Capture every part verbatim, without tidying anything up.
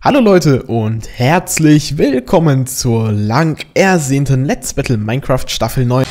Hallo Leute und herzlich willkommen zur lang ersehnten Let's Battle Minecraft Staffel neun.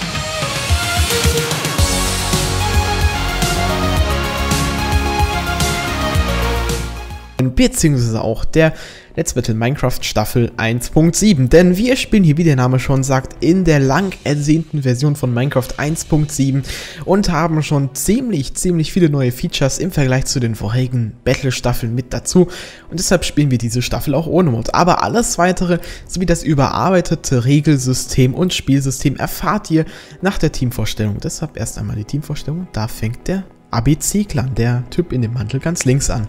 Beziehungsweise auch der Let's Battle Minecraft Staffel eins Punkt sieben. Denn wir spielen hier, wie der Name schon sagt, in der lang ersehnten Version von Minecraft eins Punkt sieben und haben schon ziemlich, ziemlich viele neue Features im Vergleich zu den vorherigen Battle-Staffeln mit dazu. Und deshalb spielen wir diese Staffel auch ohne Mod. Aber alles weitere, sowie das überarbeitete Regelsystem und Spielsystem erfahrt ihr nach der Teamvorstellung. Deshalb erst einmal die Teamvorstellung. Da fängt der A B C-Clan, der Typ in dem Mantel ganz links an.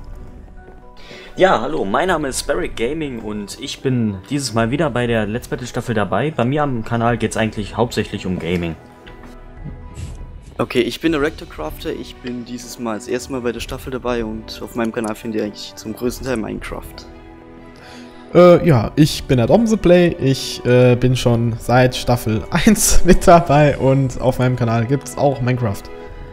Ja, hallo, mein Name ist Sparrow Gaming und ich bin dieses Mal wieder bei der Let's Battle Staffel dabei. Bei mir am Kanal geht es eigentlich hauptsächlich um Gaming. Okay, ich bin der Rector Crafter, ich bin dieses Mal das erste Mal bei der Staffel dabei und auf meinem Kanal findet ihr eigentlich zum größten Teil Minecraft. Äh, ja, ich bin der DomSePlay, ich äh, bin schon seit Staffel eins mit dabei und auf meinem Kanal gibt es auch Minecraft.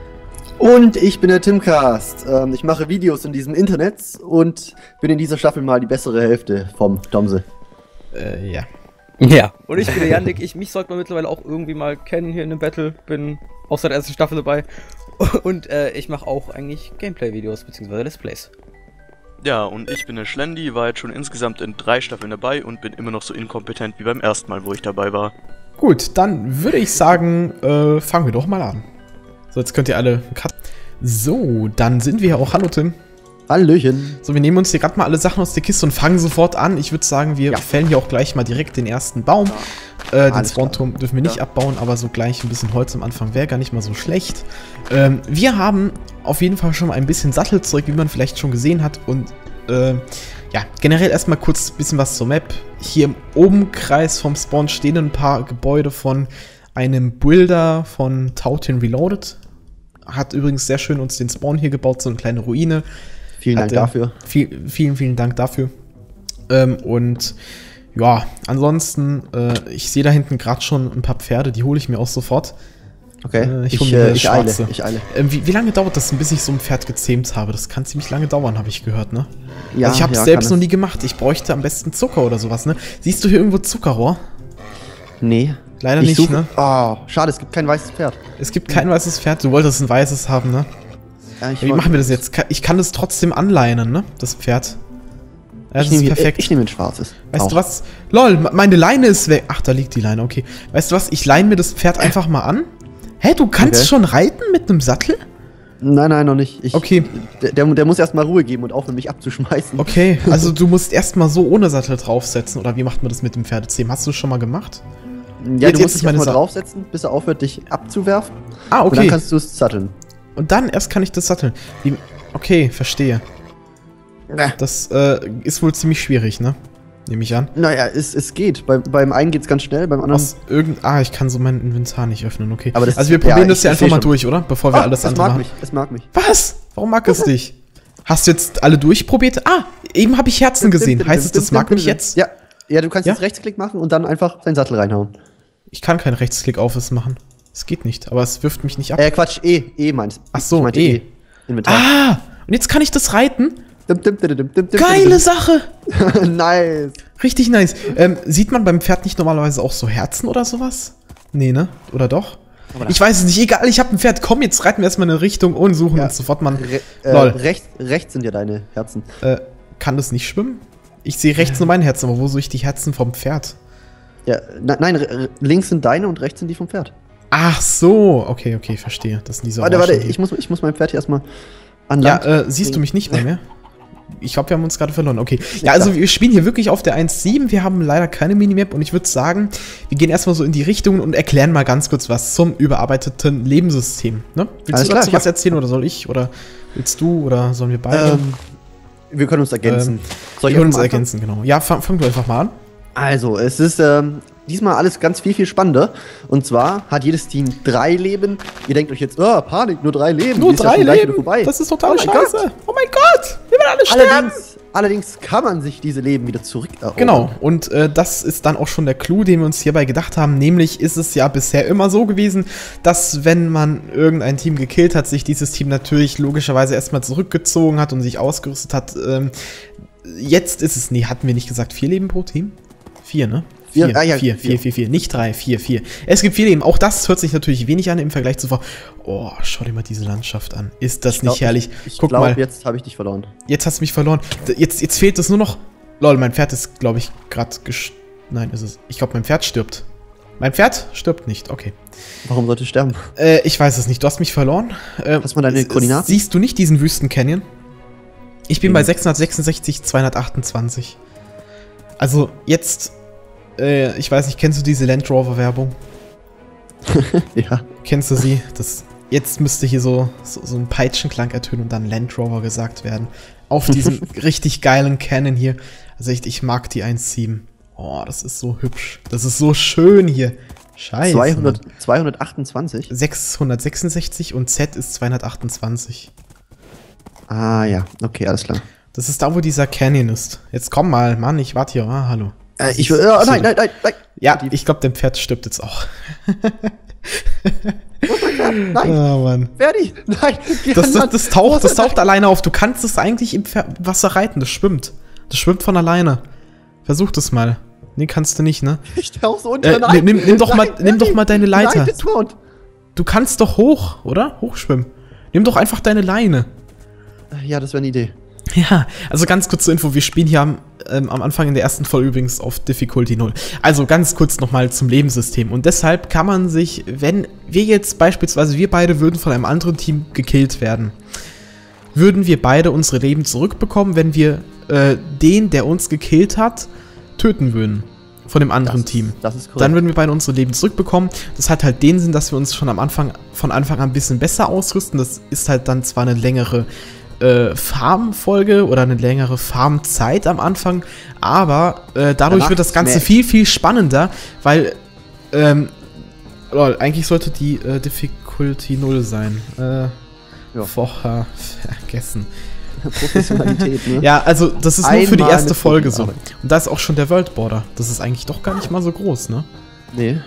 Und ich bin der Timcast. Ähm, ich mache Videos in diesem Internet und bin in dieser Staffel mal die bessere Hälfte vom Domse. Äh, ja. Ja. Und ich bin der Yannick. Ich, mich sollte man mittlerweile auch irgendwie mal kennen hier in dem Battle. Bin auch seit der ersten Staffel dabei. Und äh, ich mache auch eigentlich Gameplay-Videos bzw. Let's Plays. Ja, und ich bin der Schlendi, war jetzt schon insgesamt in drei Staffeln dabei und bin immer noch so inkompetent wie beim ersten Mal, wo ich dabei war. Gut, dann würde ich sagen, äh, fangen wir doch mal an. So, jetzt könnt ihr alle cut. So, dann sind wir auch. Hallo Tim. Hallöchen. So, wir nehmen uns hier gerade mal alle Sachen aus der Kiste und fangen sofort an. Ich würde sagen, wir ja. fällen hier auch gleich mal direkt den ersten Baum. Ja. Äh, den Spawnturm dürfen wir nicht ja. abbauen, aber so gleich ein bisschen Holz am Anfang wäre gar nicht mal so schlecht. Ähm, wir haben auf jeden Fall schon mal ein bisschen Sattelzeug, wie man vielleicht schon gesehen hat. Und äh, ja, generell erstmal kurz ein bisschen was zur Map. Hier im Umkreis vom Spawn stehen ein paar Gebäude von einem Builder von Tautin Reloaded. Hat übrigens sehr schön uns den Spawn hier gebaut, so eine kleine Ruine. Vielen Dank dafür. Viel, vielen, vielen Dank dafür. Ähm, und ja, ansonsten, äh, ich sehe da hinten gerade schon ein paar Pferde, die hole ich mir auch sofort. Okay, äh, ich, ich, hole mir äh, das ich Schwarze. eile, ich eile. Ähm, wie, wie lange dauert das, bis ich so ein Pferd gezähmt habe? Das kann ziemlich lange dauern, habe ich gehört, ne? Ja, also ich habe es ja, selbst noch nie gemacht. Ich bräuchte am besten Zucker oder sowas, ne? Siehst du hier irgendwo Zuckerrohr? Nee. Leider ich nicht, suche, ne? Oh, schade, es gibt kein weißes Pferd. Es gibt kein weißes Pferd. Du wolltest ein weißes haben, ne? Ja, ich ja, wie machen wir das jetzt? Ich kann das trotzdem anleinen, ne? Das Pferd. Ja, das ich ist nehme, perfekt. Ich nehme ein schwarzes. Weißt auch. du was? Lol, meine Leine ist weg. Ach, da liegt die Leine, okay. Weißt du was? Ich leine mir das Pferd einfach mal an. Hä, du kannst okay. schon reiten mit einem Sattel? Nein, nein, noch nicht. Ich, okay. Der, der, der muss erstmal Ruhe geben und aufhören, mich abzuschmeißen. Okay, also du musst erstmal so ohne Sattel draufsetzen. Oder wie macht man das mit dem Pferdezähmen? Hast du das schon mal gemacht? Ja, jetzt, du musst dich erstmal draufsetzen, bis er aufhört, dich abzuwerfen. Ah, okay. Und dann kannst du es satteln. Und dann erst kann ich das satteln. Wie, okay, verstehe. Na. Das äh, ist wohl ziemlich schwierig, ne? Nehme ich an. Naja, es, es geht. Bei, beim einen geht es ganz schnell, beim anderen... Aus irgend ah, ich kann so mein Inventar nicht öffnen, okay. Aber das also wir ist, probieren ja, das ja einfach mal schon. durch, oder? Bevor wir ah, alles es andere mag machen. mich, es mag mich. Was? Warum mag es dich? Hast du jetzt alle durchprobiert? Ah, eben habe ich Herzen gesehen. Heißt es, das mag mich jetzt? Ja, ja, du kannst ja? jetzt Rechtsklick machen und dann einfach seinen Sattel reinhauen. Ich kann keinen Rechtsklick auf es machen. Es geht nicht, aber es wirft mich nicht ab. Äh, Quatsch, E, E meinst Ach so, ich E. E. Inventar. Ah, und jetzt kann ich das reiten? Dim, dim, dim, dim, dim, dim, Geile dim. Sache! Nice. Richtig nice. Ähm, sieht man beim Pferd nicht normalerweise auch so Herzen oder sowas? Nee, ne? Oder doch? Ich weiß es nicht. Egal, ich habe ein Pferd. Komm, jetzt reiten wir erstmal in eine Richtung und suchen ja. uns sofort mal. Re äh, Lol. Rechts, rechts sind ja deine Herzen. Äh, kann das nicht schwimmen? Ich sehe rechts nur meine Herzen, aber wo suche ich die Herzen vom Pferd? Ja, ne, nein, links sind deine und rechts sind die vom Pferd. Ach so. Okay, okay, verstehe. Das sind diese Warte, warte, Orangen. ich muss, ich muss mein Pferd hier erstmal an Ja, Land äh, siehst du mich nicht bei mir? Ich glaube, wir haben uns gerade verloren. Okay. Ja, also wir spielen hier wirklich auf der eins Punkt sieben. Wir haben leider keine Minimap und ich würde sagen, wir gehen erstmal so in die Richtung und erklären mal ganz kurz was zum überarbeiteten Lebenssystem. Ne? Willst Alles du dazu klar, was erzählen oder soll ich? Oder willst du oder sollen wir beide? Ähm, wir können uns ergänzen. Ähm, Soll ich wir können uns einfach mal ergänzen, genau. Ja, fang, fang du einfach mal an. Also, es ist ähm, diesmal alles ganz viel, viel spannender. Und zwar hat jedes Team drei Leben. Ihr denkt euch jetzt, oh, Panik, nur drei Leben. Nur Die ist ja drei schon gleich Leben? wieder vorbei. Das ist total Oh mein scheiße. Gott. Oh mein Gott, wir werden alle sterben. Allerdings, allerdings kann man sich diese Leben wieder zurückerobern. Genau, und äh, das ist dann auch schon der Clou, den wir uns hierbei gedacht haben. Nämlich ist es ja bisher immer so gewesen, dass wenn man irgendein Team gekillt hat, sich dieses Team natürlich logischerweise erstmal zurückgezogen hat und sich ausgerüstet hat. Ähm, jetzt ist es, nee, hatten wir nicht gesagt vier Leben pro Team? Vier, ne? Vier, Vier, ah, ja, vier, vier, vier, vier, nicht drei, vier, vier. Es gibt vier Leben. Auch das hört sich natürlich wenig an im Vergleich zu vor. Oh, schau dir mal diese Landschaft an. Ist das Ich glaub, nicht herrlich? Ich, ich Guck glaube, mal, jetzt habe ich dich verloren. jetzt hast du mich verloren. D- Jetzt, jetzt fehlt es nur noch. Lol, mein Pferd ist, glaube ich, gerade gest... Nein, ist es. Ich glaube, mein Pferd stirbt. Mein Pferd stirbt nicht, okay. Warum sollte ich sterben? Äh, ich weiß es nicht. Du hast mich verloren. Äh, Hast du mal deine s- Koordinaten? Siehst du nicht diesen Wüsten-Canyon? Ich bin Mhm. bei sechshundertsechsundsechzig, zweihundertachtundzwanzig. Also, jetzt... Äh, ich weiß nicht, kennst du diese Land Rover-Werbung? Ja. Kennst du sie? Das, jetzt müsste hier so, so, so ein Peitschenklang ertönen und dann Land Rover gesagt werden. Auf diesem richtig geilen Cannon hier. Also echt, ich mag die eins Komma sieben. Oh, das ist so hübsch. Das ist so schön hier. Scheiße. zweihundert, Mann. zweihundertachtundzwanzig? sechshundertsechsundsechzig und Z ist zweihundertachtundzwanzig. Ah ja, okay, alles klar. Das ist da, wo dieser Canyon ist. Jetzt komm mal, Mann, ich warte hier. Ah, hallo. Äh, ich will. Äh, nein, nein, nein, nein! Ja, ich glaube, dein Pferd stirbt jetzt auch. Wo ist mein Pferd? Nein! Oh, Mann. Ferdi! Nein! geh Das, an das, Land. das Wo taucht, ist das mein taucht alleine auf. Du kannst es eigentlich im Pfer- Wasser reiten. Das schwimmt. Das schwimmt von alleine. Versuch das mal. Nee, kannst du nicht, ne? Pferd? Ich tauch so unter. Äh, nein! nimm, nimm, doch mal, Nein, nimm doch Ferdi. mal deine Leiter. Nein, Dismount. Du kannst doch hoch, oder? Hochschwimmen. Nimm doch einfach deine Leine. Ja, das wäre eine Idee. Ja, also ganz kurz zur Info. Wir spielen hier am, ähm, am Anfang in der ersten Folge übrigens auf Difficulty null. Also ganz kurz nochmal zum Lebenssystem. Und deshalb kann man sich, wenn wir jetzt beispielsweise, wir beide würden von einem anderen Team gekillt werden, würden wir beide unsere Leben zurückbekommen, wenn wir äh, den, der uns gekillt hat, töten würden. Von dem anderen Das ist- Team. das ist korrekt. Dann würden wir beide unsere Leben zurückbekommen. Das hat halt den Sinn, dass wir uns schon am Anfang, von Anfang an ein bisschen besser ausrüsten. Das ist halt dann zwar eine längere äh, Farmfolge oder eine längere Farmzeit am Anfang, aber äh, dadurch Danach wird das Ganze mehr. viel, viel spannender, weil ähm, lol, eigentlich sollte die äh, Difficulty null sein. Äh, Ja. Vorher vergessen. Professionalität, ne? Ja, also das ist nur für die Einmal erste mit Folge so. Arbeit. Und da ist auch schon der World Border. Das ist eigentlich doch gar nicht mal so groß, ne? Nee.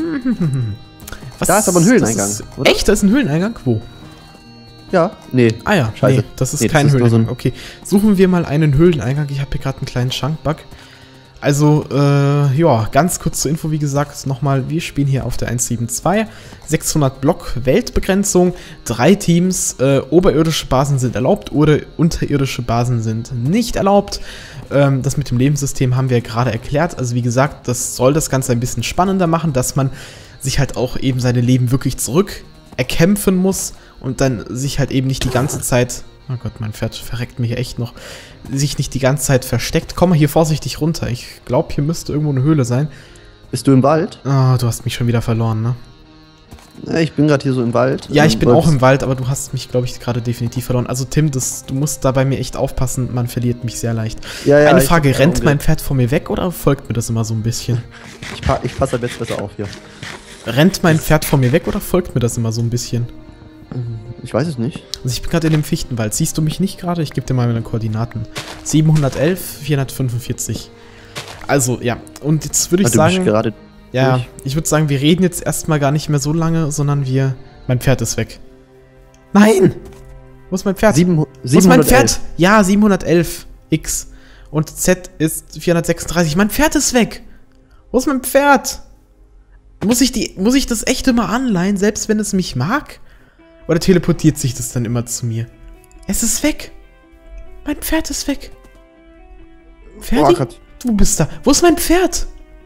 Was, Da ist aber ein Höhleneingang, das ist, oder? Echt? Da ist ein Höhleneingang? Wo? Ja. Nee. Ah ja, Scheiße. nee, das ist Nee, das kein ist nur so Höhleneingang. Okay, suchen wir mal einen Höhleneingang. Ich habe hier gerade einen kleinen Schankbug. Also, äh, ja, ganz kurz zur Info, wie gesagt, nochmal, wir spielen hier auf der eins Komma sieben zwei, sechshundert Block Weltbegrenzung, drei Teams, äh, oberirdische Basen sind erlaubt oder unterirdische Basen sind nicht erlaubt. Ähm, das mit dem Lebenssystem haben wir ja gerade erklärt. Also wie gesagt, das soll das Ganze ein bisschen spannender machen, dass man sich halt auch eben seine Leben wirklich zurück erkämpfen muss und dann sich halt eben nicht die ganze Zeit, oh Gott, mein Pferd verreckt mir hier echt noch, sich nicht die ganze Zeit versteckt. Komm mal hier vorsichtig runter. Ich glaube, hier müsste irgendwo eine Höhle sein. Bist du im Wald? Ah, du hast mich schon wieder verloren, ne? Ja, ich bin gerade hier so im Wald. Ja, ich Ähm, bin wolltest- auch im Wald, aber du hast mich, glaube ich, gerade definitiv verloren. Also Tim, das, du musst da bei mir echt aufpassen, man verliert mich sehr leicht. Ja, ja, Eine ich- Frage, rennt um- mein Pferd vor mir weg oder folgt mir das immer so ein bisschen? Ich, pa ich passe halt jetzt besser auf hier. Rennt mein Pferd vor mir weg oder folgt mir das immer so ein bisschen? Ich weiß es nicht. Also ich bin gerade in dem Fichtenwald. Siehst du mich nicht gerade? Ich gebe dir mal meine Koordinaten. siebenhundertelf, vierhundertfünfundvierzig. Also, ja. Und jetzt würde ich Ah, du bist sagen... gerade Ja, durch. ich würde sagen, wir reden jetzt erstmal gar nicht mehr so lange, sondern wir... Mein Pferd ist weg. Nein! Wo ist mein Pferd? Sieben, Wo ist mein siebenhundertelf. Pferd? Ja, siebenhundertelf X. Und Z ist vierhundertsechsunddreißig. Mein Pferd ist weg! Wo ist mein Pferd? Muss ich, die, muss ich das echt immer anleihen, selbst wenn es mich mag? Oder teleportiert sich das dann immer zu mir? Es ist weg! Mein Pferd ist weg! Ferdi? Oh Gott. Du bist da. Wo ist mein Pferd?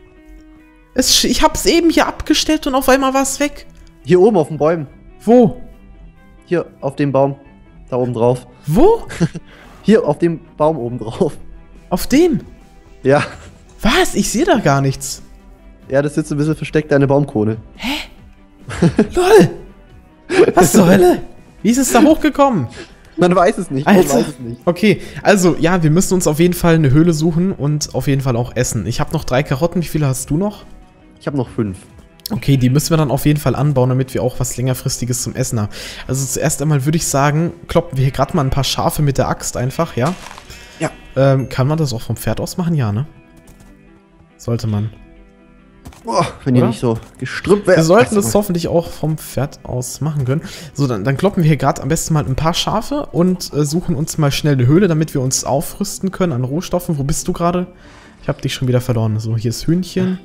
Es, ich hab's eben hier abgestellt und auf einmal war es weg. Hier oben auf den Bäumen. Wo? Hier auf dem Baum. Da oben drauf. Wo? Hier auf dem Baum oben drauf. Auf dem? Ja. Was? Ich sehe da gar nichts. Ja, das sitzt ein bisschen versteckt, deine Baumkrone. Lol! Was zur Hölle? Wie ist es da hochgekommen? Man weiß es nicht. Alter. Man weiß es nicht. Okay, also ja, wir müssen uns auf jeden Fall eine Höhle suchen und auf jeden Fall auch essen. Ich habe noch drei Karotten. Wie viele hast du noch? Ich habe noch fünf. Okay, die müssen wir dann auf jeden Fall anbauen, damit wir auch was längerfristiges zum Essen haben. Also zuerst einmal würde ich sagen, kloppen wir hier gerade mal ein paar Schafe mit der Axt einfach, ja? Ja. Ähm, kann man das auch vom Pferd aus machen? Ja, ne? Sollte man. Boah, wenn ihr Oder? nicht so gestrüppt wäre. Wir sollten das hoffentlich auch vom Pferd aus machen können. So, dann, dann kloppen wir hier gerade am besten mal ein paar Schafe und äh, suchen uns mal schnell eine Höhle, damit wir uns aufrüsten können an Rohstoffen. Wo bist du gerade? Ich habe dich schon wieder verloren. So, hier ist Hühnchen.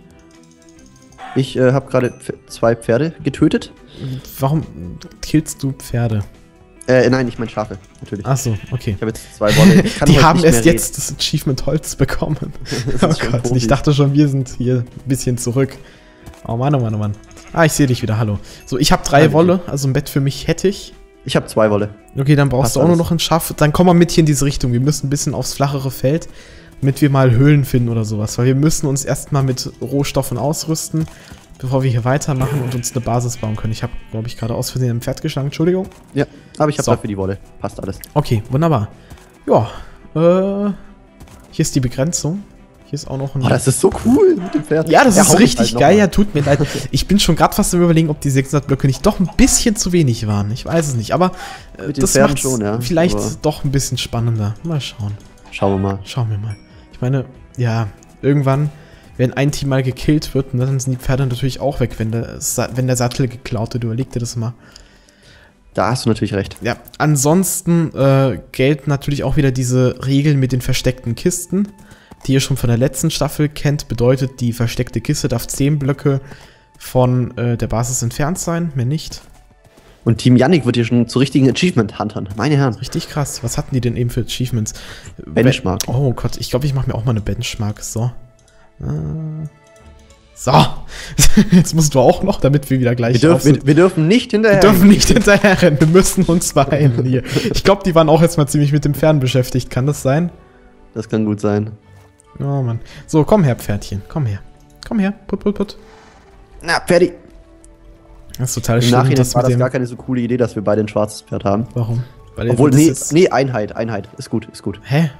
Ich äh, habe gerade zwei Pferde getötet. Warum killst du Pferde? Äh, nein, ich meine Schafe, natürlich. Ach so, okay. Ich habe jetzt zwei Wolle. Ich kann Die heute haben nicht erst mehr jetzt das Achievement Holz bekommen. Das Oh ist schon Gott, Profi. ich dachte schon, wir sind hier ein bisschen zurück. Oh Mann, oh Mann, oh Mann. Ah, ich sehe dich wieder, hallo. So, ich habe drei Hallo. Wolle, also ein Bett für mich hätte ich. Ich habe zwei Wolle. Okay, dann brauchst Passt du auch nur alles. noch ein Schaf. Dann komm mal mit hier in diese Richtung. Wir müssen ein bisschen aufs flachere Feld, damit wir mal Höhlen finden oder sowas. Weil wir müssen uns erstmal mit Rohstoffen ausrüsten, bevor wir hier weitermachen und uns eine Basis bauen können. Ich habe, glaube ich, gerade aus Versehen ein Pferd geschlagen. Entschuldigung. Ja, aber ich habe So. dafür die Wolle. Passt alles. Okay, wunderbar. Ja, äh, hier ist die Begrenzung. Hier ist auch noch ein... Oh, das ist so cool mit dem Pferd. ja, das Der ist haut mich richtig halt noch geil. mal. Ja, tut mir leid. Ich bin schon gerade fast am Überlegen, ob die sechshundert Blöcke nicht doch ein bisschen zu wenig waren. Ich weiß es nicht, aber äh, Mit den das Pferden macht schon, ja, vielleicht aber- doch ein bisschen spannender. Mal schauen. Schauen wir mal. Schauen wir mal. Ich meine, ja, irgendwann, wenn ein Team mal gekillt wird, ne, dann sind die Pferde natürlich auch weg, wenn der, Sa wenn der Sattel geklaut wird. Überleg dir das mal. Da hast du natürlich recht. Ja, ansonsten äh, gelten natürlich auch wieder diese Regeln mit den versteckten Kisten, die ihr schon von der letzten Staffel kennt. Bedeutet, die versteckte Kiste darf zehn Blöcke von äh, der Basis entfernt sein, mehr nicht. Und Team Yannick wird hier schon zu richtigen Achievement-Huntern. Meine Herren. Richtig krass. Was hatten die denn eben für Achievements? Benchmark. Oh Gott, ich glaube, ich mache mir auch mal eine Benchmark. So. Äh. So. Jetzt musst du auch noch, damit wir wieder gleich Wir, dürfen, auf sind. wir, wir dürfen nicht hinterher. Wir dürfen nicht hinterher rennen, wir müssen uns beeilen hier. Ich glaube, die waren auch jetzt mal ziemlich mit dem Pferden beschäftigt. Kann das sein? Das kann gut sein. Oh Mann. So, komm her, Pferdchen. Komm her. Komm her. Put, put, put. Na, Pferdi. Das ist total Im schlimm, Nachhinein dass war mit das dem... gar keine so coole Idee, dass wir beide ein schwarzes Pferd haben. Warum? Weil Obwohl, das nee, jetzt- nee, Einheit, Einheit. Ist gut, ist gut. Hä?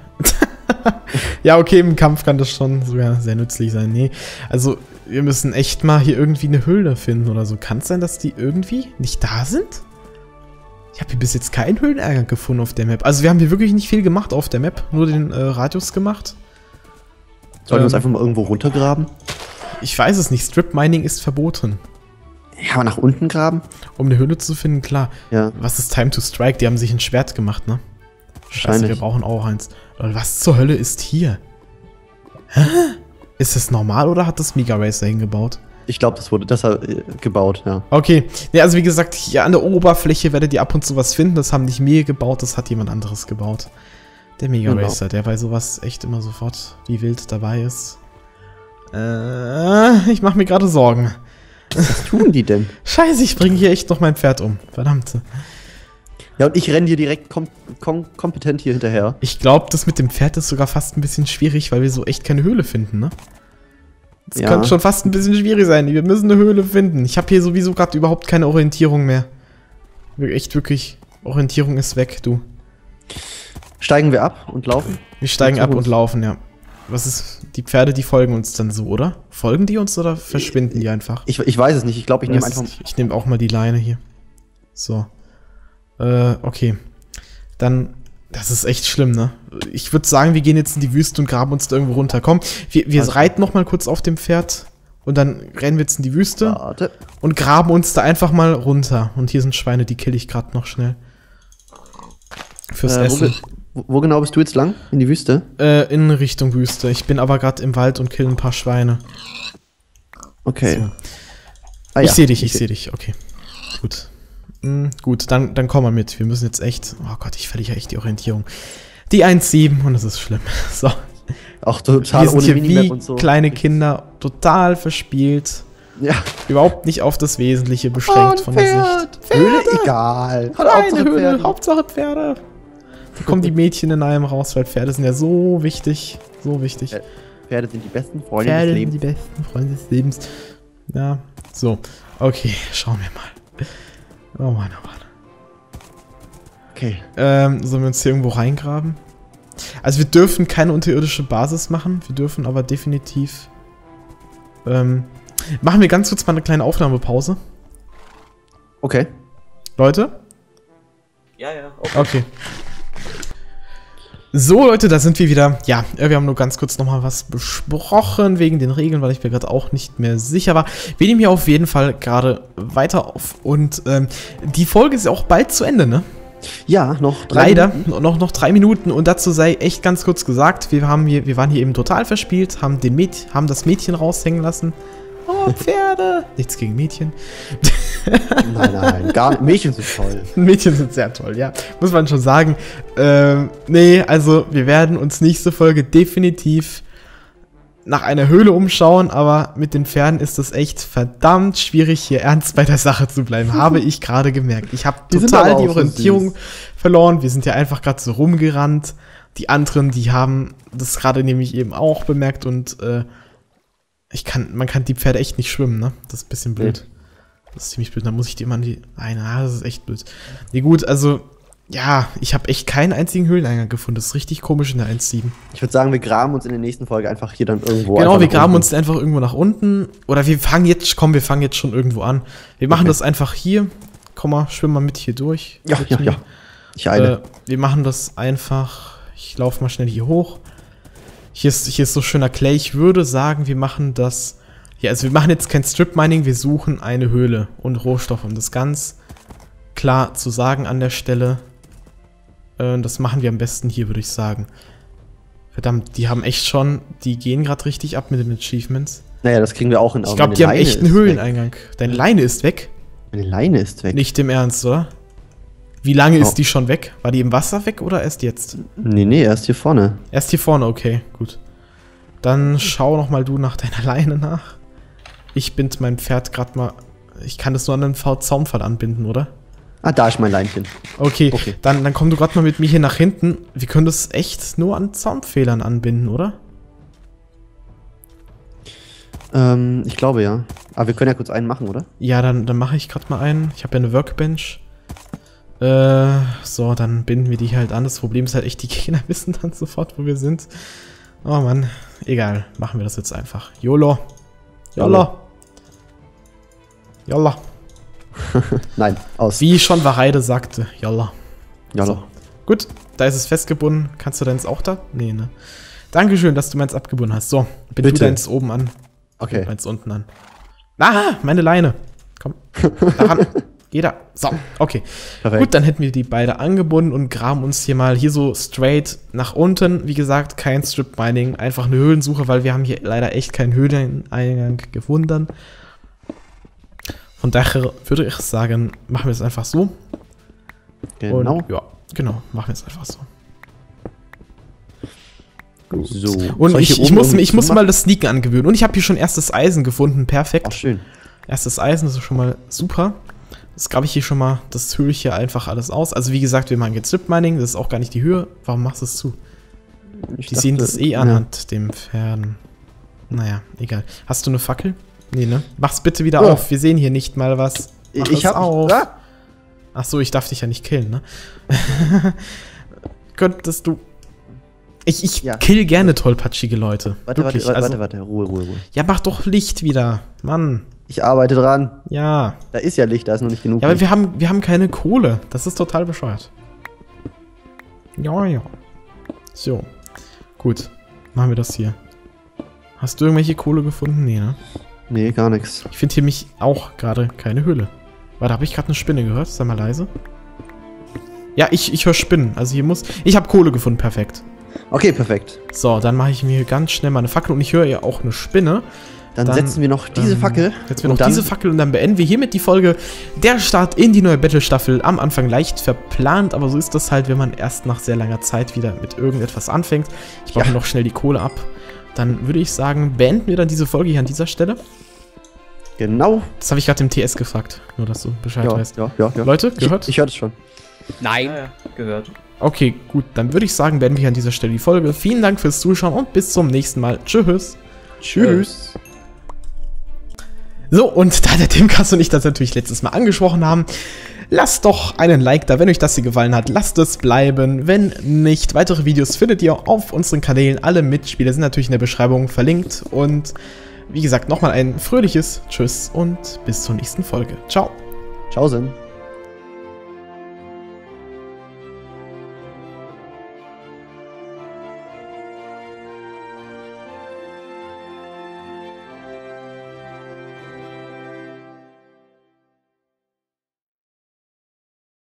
Ja, okay, im Kampf kann das schon sogar sehr nützlich sein. Nee, also wir müssen echt mal hier irgendwie eine Höhle finden oder so. Kann es sein, dass die irgendwie nicht da sind? Ich habe hier bis jetzt keinen Höhleneingang gefunden auf der Map. Also wir haben hier wirklich nicht viel gemacht auf der Map, nur den äh, Radius gemacht. Sollen wir uns Ähm. einfach mal irgendwo runtergraben? Ich weiß es nicht, Strip Mining ist verboten. Ja, aber nach unten graben? Um eine Höhle zu finden, klar. Ja, Was ist Time to Strike? Die haben sich ein Schwert gemacht, ne? Scheiße, wir wahrscheinlich. brauchen auch eins. Leute, was zur Hölle ist hier? Hä? Ist das normal oder hat das Mega Racer hingebaut? Ich glaube, das wurde deshalb äh, gebaut, ja. Okay, ja, also wie gesagt, hier an der Oberfläche werdet ihr ab und zu was finden. Das haben nicht wir gebaut, das hat jemand anderes gebaut. Der Mega Genau. Racer, der bei sowas echt immer sofort wie wild dabei ist. Äh, ich mache mir gerade Sorgen. Was tun die denn? Scheiße, ich bringe hier echt noch mein Pferd um. Verdammte. Ja, und ich renne dir direkt kom kom kompetent hier hinterher. Ich glaube, das mit dem Pferd ist sogar fast ein bisschen schwierig, weil wir so echt keine Höhle finden, ne? Das Ja. könnte schon fast ein bisschen schwierig sein. Wir müssen eine Höhle finden. Ich habe hier sowieso gerade überhaupt keine Orientierung mehr. Wir- Echt wirklich. Orientierung ist weg, du. Steigen wir ab und laufen? Wir steigen Zu ab Fuß. und laufen, ja. Was ist. Die Pferde, die folgen uns dann so, oder? Folgen die uns oder verschwinden die einfach? Ich, ich weiß es nicht. Ich glaube, ich nehme Das- einfach. Ich nehme auch mal die Leine hier. So. Äh, okay. Dann. Das ist echt schlimm, ne? Ich würde sagen, wir gehen jetzt in die Wüste und graben uns da irgendwo runter. Komm, wir, wir Also- reiten noch mal kurz auf dem Pferd und dann rennen wir jetzt in die Wüste Warte. und graben uns da einfach mal runter. Und hier sind Schweine, die kill ich gerade noch schnell. Fürs Äh, wo, Essen. ge- wo, wo genau bist du jetzt lang? In die Wüste? Äh, in Richtung Wüste. Ich bin aber gerade im Wald und kill ein paar Schweine. Okay. So. Ah, ich ja. sehe dich, ich sehe dich. Okay. Gut. Hm, gut, dann, dann komm mal mit. Wir müssen jetzt echt. Oh Gott, ich verliere echt die Orientierung. Die eins sieben und das ist schlimm. So. Auch total Wir sind ohne hier Minimap wie und so. kleine Kinder, total verspielt. Ja. Überhaupt nicht auf das Wesentliche beschränkt von der Sicht. Höhle? Egal. Keine Hauptsache Höhle, Pferde. Hauptsache Pferde. Da kommen die Mädchen in einem raus, weil Pferde sind ja so wichtig. So wichtig. Ja, Pferde sind die besten Freunde Pferde des sind Lebens. die besten Freunde des Lebens. Ja, so. Okay, schauen wir mal. Oh Mann, oh Mann. Okay. Ähm, sollen wir uns hier irgendwo reingraben? Also wir dürfen keine unterirdische Basis machen. Wir dürfen aber definitiv... Ähm, machen wir ganz kurz mal eine kleine Aufnahmepause. Okay. Leute? Ja, ja, okay. Okay. So, Leute, da sind wir wieder. Ja, wir haben nur ganz kurz nochmal was besprochen wegen den Regeln, weil ich mir gerade auch nicht mehr sicher war. Wir nehmen hier auf jeden Fall gerade weiter auf. Und ähm, die Folge ist ja auch bald zu Ende, ne? Ja, noch drei Leider, Minuten. noch, noch drei Minuten. Und dazu sei echt ganz kurz gesagt, wir, haben hier, wir waren hier eben total verspielt, haben, den Mäd haben das Mädchen raushängen lassen. Oh, Pferde! Nichts gegen Mädchen. Nein, nein, gar nicht. Mädchen sind toll. Mädchen sind sehr toll, ja. Muss man schon sagen. Ähm, nee, also wir werden uns nächste Folge definitiv nach einer Höhle umschauen, aber mit den Pferden ist es echt verdammt schwierig, hier ernst bei der Sache zu bleiben, habe ich gerade gemerkt. Ich habe total die Orientierung so verloren. Wir sind ja einfach gerade so rumgerannt. Die anderen, die haben das gerade nämlich eben auch bemerkt und äh, ich kann, man kann die Pferde echt nicht schwimmen, ne? Das ist ein bisschen blöd. Das ist ziemlich blöd. Dann muss ich die immer an die... Nein, das ist echt blöd. Nee, gut, also... Ja, ich habe echt keinen einzigen Höhleneingang gefunden. Das ist richtig komisch in der eins Punkt sieben. Ich würde sagen, wir graben uns in der nächsten Folge einfach hier dann irgendwo Genau, wir graben uns einfach irgendwo nach unten. Oder wir fangen jetzt... Komm, wir fangen jetzt schon irgendwo an. Wir machen okay. das einfach hier. Komm mal, schwimm mal mit hier durch. Ja, ja, ja. Ich eile. Äh, wir machen das einfach... Ich laufe mal schnell hier hoch. Hier ist, hier ist so schöner Clay. Ich würde sagen, wir machen das... Ja, also wir machen jetzt kein Strip-Mining, wir suchen eine Höhle und Rohstoffe, um das ganz klar zu sagen an der Stelle. Äh, das machen wir am besten hier, würde ich sagen. Verdammt, die haben echt schon... Die gehen gerade richtig ab mit den Achievements. Naja, das kriegen wir auch in... Ich glaube, die haben echt einen Höhleneingang. Deine Leine ist weg? Meine Leine ist weg? Nicht im Ernst, oder? Wie lange oh. ist die schon weg? War die im Wasser weg oder erst jetzt? Nee, nee, erst hier vorne. Erst hier vorne, okay, gut. Dann schau noch mal du nach deiner Leine nach. Ich bind mein Pferd gerade mal... Ich kann das nur an einen Zaunpfahl anbinden, oder? Ah, da ist mein Leinchen. Okay, okay. Dann, dann komm du gerade mal mit mir hier nach hinten. Wir können das echt nur an Zaunpfählern anbinden, oder? Ähm, ich glaube ja. Aber wir können ja kurz einen machen, oder? Ja, dann, dann mache ich gerade mal einen. Ich habe ja eine Workbench. Äh, so, dann binden wir die halt an. Das Problem ist halt echt, die Gegner wissen dann sofort, wo wir sind. Oh Mann, egal. Machen wir das jetzt einfach. YOLO. YOLO. YOLO. Nein, aus. Wie schon Wareide sagte. YOLO. YOLO. So. Gut, da ist es festgebunden. Kannst du deins auch da? Nee, ne? Dankeschön, dass du meins abgebunden hast. So, bind du deins oben an. Okay. Bind meins unten an. Ah, meine Leine. Komm, daran. Geh da. So, okay. Perfekt. Gut, dann hätten wir die beide angebunden und graben uns hier mal hier so straight nach unten. Wie gesagt, kein Strip-Mining, einfach eine Höhlensuche, weil wir haben hier leider echt keinen Höhleneingang gefunden. Von daher würde ich sagen, machen wir es einfach so. Genau. Und, ja, genau, machen wir es einfach so. Gut. So. Und ich, ich, muss, ich muss mal das Sneaken angewöhnen. Und ich habe hier schon erstes Eisen gefunden, perfekt. Ach, schön. Erstes Eisen, das ist schon mal super. Das grabe ich hier schon mal, das höhle ich hier einfach alles aus. Also wie gesagt, wir machen jetzt Strip-Mining, das ist auch gar nicht die Höhe. Warum machst du es zu? Ich die dachte, sehen das eh anhand ja. dem Pferden. Naja, egal. Hast du eine Fackel? Nee, ne? Mach's bitte wieder oh. auf, wir sehen hier nicht mal was. Mach ich hab auf. Ah. Ach so, ich darf dich ja nicht killen, ne? Könntest du... Ich, ich ja. kill gerne tollpatschige Leute. Warte, Wirklich. warte, also, warte, warte, Ruhe, Ruhe, Ruhe. Ja, mach doch Licht wieder, Mann. Ich arbeite dran. Ja. Da ist ja Licht, da ist noch nicht genug. Ja, aber Licht. wir haben, wir haben keine Kohle. Das ist total bescheuert. Ja, ja. So. Gut. Machen wir das hier. Hast du irgendwelche Kohle gefunden? Nee, ne? Nee, gar nichts. Ich finde hier mich auch gerade keine Höhle. Warte, habe ich gerade eine Spinne gehört? Sei mal leise. Ja, ich, ich höre Spinnen. Also hier muss... Ich habe Kohle gefunden, perfekt. Okay, perfekt. So, dann mache ich mir ganz schnell mal eine Fackel und ich höre ja auch eine Spinne. Dann, dann setzen wir noch diese Fackel. Ähm, setzen wir noch diese Fackel und dann beenden wir hiermit die Folge. Der Start in die neue Battle-Staffel. Am Anfang leicht verplant, aber so ist das halt, wenn man erst nach sehr langer Zeit wieder mit irgendetwas anfängt. Ich baue ja. noch schnell die Kohle ab. Dann würde ich sagen, beenden wir dann diese Folge hier an dieser Stelle. Genau. Das habe ich gerade im T S gefragt, nur dass du Bescheid ja, weißt. Ja, ja, ja. Leute, gehört? Ich, ich höre das schon. Nein. Ja, ja, gehört. Okay, gut, dann würde ich sagen, beenden wir hier an dieser Stelle die Folge. Vielen Dank fürs Zuschauen und bis zum nächsten Mal. Tschüss. Tschüss. So, und da der Timcast und ich das natürlich letztes Mal angesprochen haben, lasst doch einen Like da, wenn euch das hier gefallen hat. Lasst es bleiben. Wenn nicht, weitere Videos findet ihr auf unseren Kanälen. Alle Mitspieler sind natürlich in der Beschreibung verlinkt. Und wie gesagt, nochmal ein fröhliches Tschüss und bis zur nächsten Folge. Ciao. Ciao, Sinn.